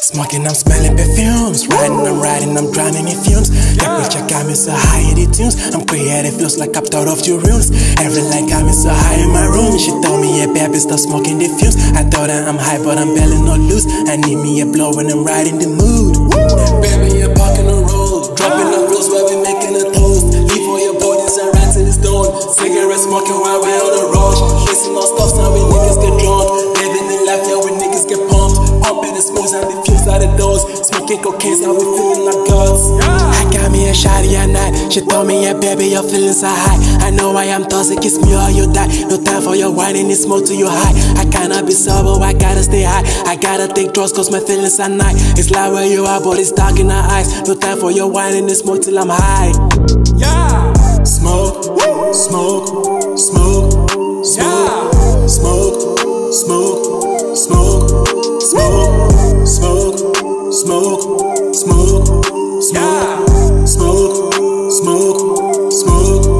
Smoking, I'm smelling perfumes. I'm riding, I'm drowning in fumes. Temperature got me so high in the tunes. I'm creative, feels like I've thought of your runes. Every light got me so high in my room. She told me, yeah, baby, stop smoking the fumes. I thought that I'm high, but I'm barely not loose. I need me a blow when I'm riding the mood. Baby, you're parking the road, dropping the rules while we making a toast. Leave all your bodies and ride to the stone. Cigarette smoking while we're on the road. Chasing all stuff, now we niggas get drunk. Living in life, yeah, we niggas get pumped. Pumping the smokes and the fumes out the doors. Smoking cocaine, now we feeling like gods. I got me a shawty at night. She told me, yeah, baby, you're feeling so high. I know I am toxic, kiss me or you die. No time for your whining, it's smoke till you high. I cannot be sober, I gotta stay high. I gotta take drugs cause my feelings are night. It's like where you are, but it's dark in our eyes. No time for your whining, it's smoke till I'm high. Yeah. Smoke, smoke, smoke, smoke, smoke, smoke, smoke, smoke, smoke, smoke, smoke, smoke, smoke, smoke, smoke.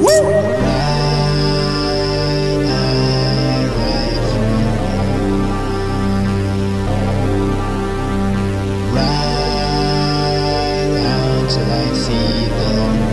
Till I see them.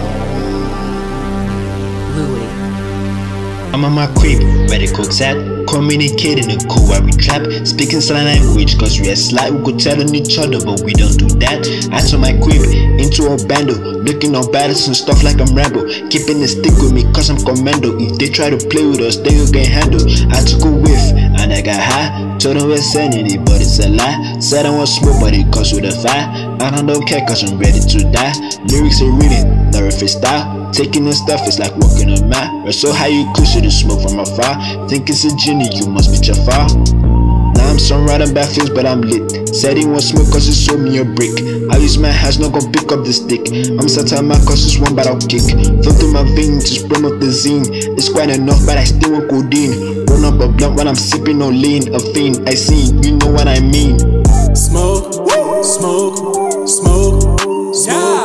Louis. I'm on my creep, where the cook's at. Communicating in cool where we trap. Speaking sign language cause we are slight. We could tell on each other but we don't do that. Answer my creep into a bando. Looking on battles and stuff like I'm Rambo. Keeping the stick with me cause I'm commando. If they try to play with us they will get handled. I took a whiff and I got high. Told them we're sanity but it's a lie. Said I want smoke but it comes with a fire. And I don't care cause I'm ready to die. Lyrics are reading, not a freestyle. Taking the stuff is like walking a mile. We're so high you closer to smoke from afar. Think it's a genie, you must be Jafar. Now I'm surrounded by feels but I'm lit. Said he won't smoke cause he sold me a brick. I use my hands, not gonna pick up the stick. I'm satire my cause it's one but I'll kick. Flow through my veins, just burn up the zine. It's quite enough but I still want codeine. Run up a blunt when I'm sipping on lean. A fiend, I seen, you know what I mean. Smoke, smoke, smoke, smoke.